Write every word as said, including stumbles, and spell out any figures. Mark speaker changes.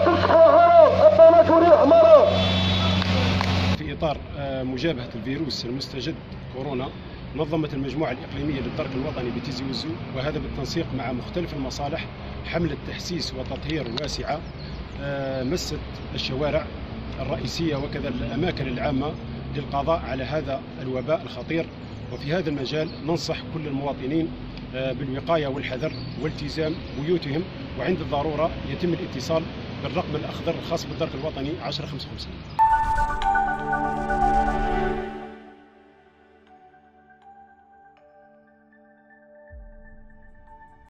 Speaker 1: في إطار مجابهة الفيروس المستجد كورونا، نظمت المجموعة الإقليمية للدرك الوطني بتيزي وزو، وهذا بالتنسيق مع مختلف المصالح، حملة تحسيس وتطهير واسعة مست الشوارع الرئيسية وكذا الأماكن العامة للقضاء على هذا الوباء الخطير. وفي هذا المجال ننصح كل المواطنين بالوقاية والحذر والتزام بيوتهم، وعند الضرورة يتم الاتصال بالرقم الأخضر الخاص بالدرك الوطني عشرة خمسة وخمسين.